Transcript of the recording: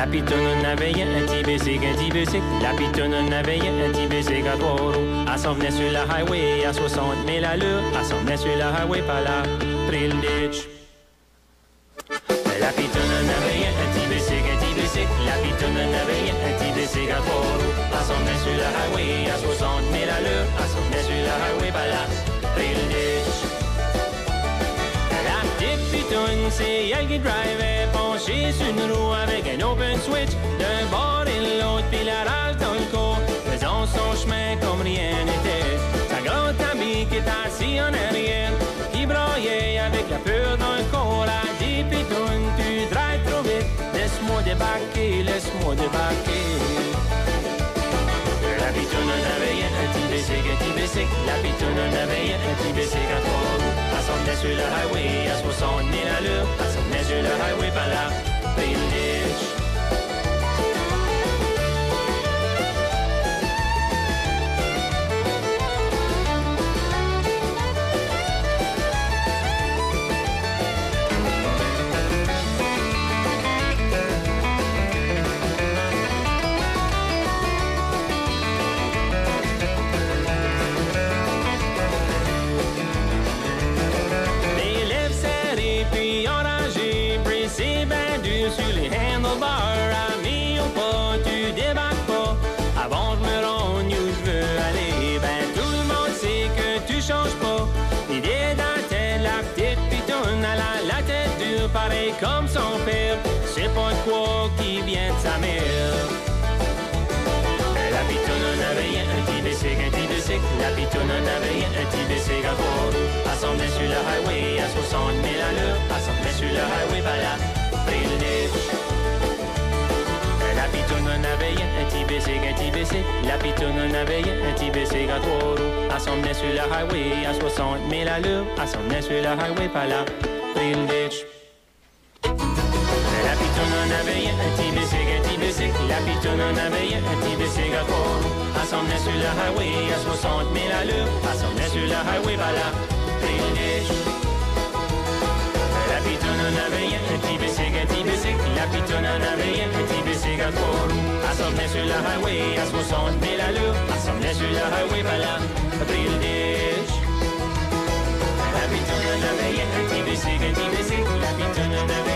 La pitoune en avait un petit bicycle. La pitoune en avait un petit bicycle à 3 roues. Elle s'en venait sur la highway à 60 000 à l'heure. Elle s'en venait sur la highway par la Thrill Ditch. La pitoune en avait un petit bicycle. La pitoune en avait un petit bicycle à 3 roues. Elle s'en venait sur la highway à 60 000 à l'heure. Elle s'en venait sur la highway par la Thrill Ditch. La petite pitoune, c'est elle qui drivait, penchée sur une roue avec un open switch. D'un bord et de l'autre, puis la rage dans le corps, faisant son chemin comme rien n'était. Sa grande amie qui est assise en arrière, qui broyait avec la peur dans le corps. A dit pitoune, tu drives trop vite, laisse-moi débarquer. La pitoune en avait un petit bicycle. La pitoune en avait un petit bicycle à 3 roues. Elle s'en venait sur le highway à 60 000 à l'heure. Elle s'en venait sur le highway par la Thrill Ditch. Pareil comme son père, c'est pas de quoi qui vient de sa mère. La pitoune en avait un petit bicycle. La pitoune en avait un petit bicycle à 3 roues. Elle s'en venait sur le highway à 60 000 à l'heure. Elle s'en venait sur le highway par la Thrill Ditch. La pitoune en avait un petit bicycle. La pitoune en avait un petit bicycle à 3 roues. Elle s'en venait sur le highway à 60 000 à l'heure. Elle s'en venait sur le highway par la Thrill Ditch. La pitoune en avait un petit bicycle. La pitoune en avait un petit bicycle à 3 roues. Elle s'en venait sur le highway à 60 000 à l'heure. Elle s'en venait sur le highway par la Thrill Ditch. La pitoune en avait un petit bicycle. La pitoune en avait un petit bicycle à 3 roues. Elle s'en venait sur le highway à 60 000 à l'heure. Elle s'en venait sur le highway par la Thrill Ditch. La pitoune en avait un petit bicycle. La pitoune en avait